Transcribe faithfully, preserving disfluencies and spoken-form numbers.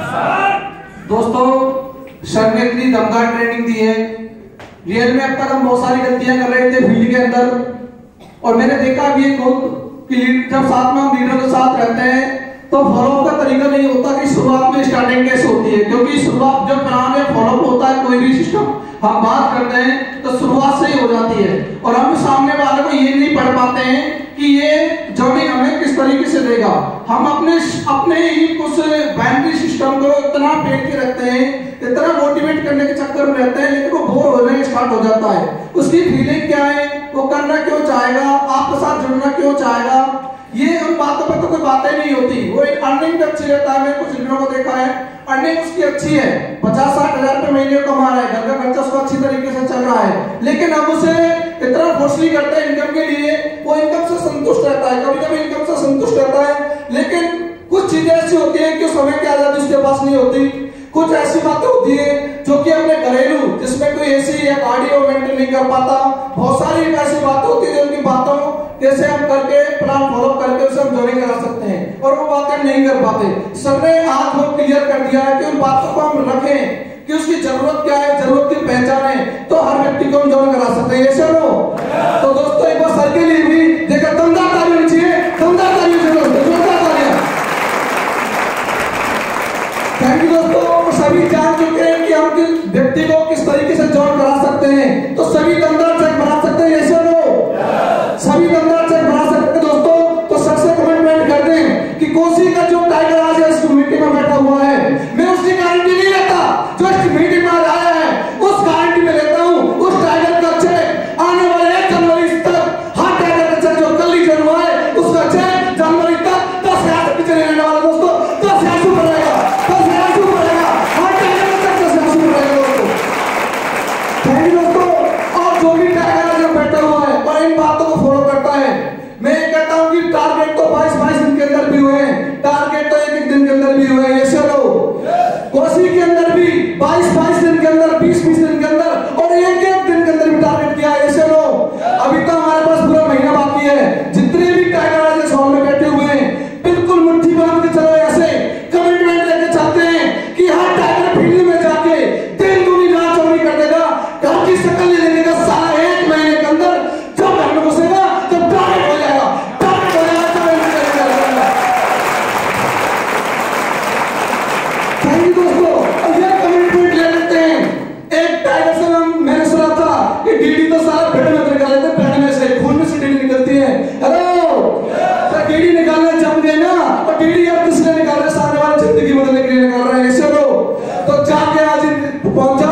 दोस्तों, सर ने इतनी दमदार ट्रेनिंग दी है। रियल में अब तक हम बहुत सारी गलतियां कर रहे थे फील्ड के अंदर, और मैंने देखा भी एक बहुत कि जब साथ में हम लीडरों के साथ रहते हैं तो फॉलोअप का तरीका नहीं होता कि शुरुआत में स्टार्टिंग कैसे होती है, क्योंकि शुरुआत जब प्लान में फॉलोअप होता है कोई भी सिस्टम हम बात करते हैं तो शुरुआत से ही हो जाती है, और हम सामने वाले को ये नहीं पढ़ पाते हैं कि ये जॉइनिंग हमें किस तरीके से देगा। हम अपने अपने ही कुछ बाइनरी सिस्टम को इतना पेट के रखते हैं, इतना मोटिवेट करने के चक्कर में रहते हैं, लेकिन वो बोर होने स्टार्ट हो जाता है। उसकी फीलिंग क्या है, वो करना क्यों चाहेगा, आपके साथ जुड़ना क्यों चाहेगा, ये उन बातों पर तो कोई बातें नहीं होती। वो एक अर्निंग भी अच्छी रहता है। मैंने कुछ लीडरों को देखा है, अर्निंग उसकी अच्छी है, पचास साठ हजार रुपए महीने कमा रहा है, घर का खर्चा उसका अच्छी तरीके से चल रहा है, लेकिन हम उसे इतना फोर्सली करते हैं इनकम के लिए, वो इनकम से संतुष्ट रहता है, कभी कभी इनकम से संतुष्ट रहता है, लेकिन कुछ चीजें ऐसी होती है कि समय की आजादी उसके पास नहीं होती। कुछ ऐसी बातें होती है जो कि अपने घरेलू, जिसमें कोई एसी या गाड़ी वो मेंटेन नहीं कर पाता। बहुत सारी ऐसी बातें होती है उनकी बातों जैसे हम करके प्लान फॉलो करके उसे हम ज्वाइन करा सकते हैं, और वो बातें नहीं कर पाते। सर ने आज वो क्लियर कर दिया है कि उन बातों को हम रखें कि उसकी जरूरत क्या है, जरूरत की पहचान है, तो हर व्यक्ति को हम ज्वाइन करा सकते हैं। ऐसे लो तो दोस्तों, एक बार सर के लिए भी देखा दमदार ताली होनी चाहिए, दमदार ताली जोरदार तालियां। थैंक यू दोस्तों। सभी जान चुके हैं कि हम किस व्यक्ति को किस तरीके से ज्वाइन करा सकते हैं, तो सभी दमदार चेक बना सकते हैं। ऐसे लो सभी दमदार चेक बना सकते हैं दोस्तों। तो सर से कमिटमेंट कर दें कि कोसी का जो टाइगर आज इस मीटिंग में बैठा हुआ है, मैं उसकी गारंटी नहीं लेता जो इस मीटिंग में आया है, उस गारंटी में लेता हूं उस टाइगर का चेक आने वाले एक जनवरी तक, हर टाइगर का चेक जो कल ही जन्म हुआ है उसका चेक जनवरी तक दस हजार से पीछे रहने वाला दोस्तों, दस हजार से ऊपर रहेगा, दस हजार से ऊपर रहेगा, हर टाइगर का चेक दस हजार से ऊपर रहेगा दोस्तों। थैंक यू दोस्तों। और जो भी टाइगर जो बैठा हुआ है और इन बातों को फॉलो करता है, मैं कहता हूं कि टारगेट तो बाईस बाईस दिन के अंदर भी हुए हैं, टारगेट तो एक एक दिन के अंदर भी हुए हैं। ये चलो कोसी के अंदर भी बाईस बाईस दिन के अंदर, बीस बीस दिन के अंदर, और एक एक दिन के अंदर भी टारगेट किया है। ऐसे लो अभी तो हमारे पास पूरा महीना बाकी है। जितने भी टाइगर आज इस हॉल में बैठे हुए हैं, बिल्कुल मुट्ठी बांध के चलो, ऐसे कमिटमेंट लेके चाहते हैं कि हर टाइगर फील्ड में जाके दिन दूनी रात चौड़ी कर देगा, घर की शक्ल ले लेने का सारा एक महीने के अंदर जब घर में घुसेगा जब टारगेट हो जाएगा, टारगेट हो जाएगा। थैंक यू दोस्तों। अब ये कमिटमेंट ले लेते हैं। एक टाइगर से हम मैंने सुना था कि डीडी तो सारा पेट में निकाल लेते, पेट में से खून में से डीडी निकलती है। हेलो तो डीडी निकालने जम गए ना, और डीडी अब किसने निकाल रहे, सामने वाले जिंदगी बदलने के लिए निकाल रहे हैं। ऐसे लो तो जाके आज पहुंचा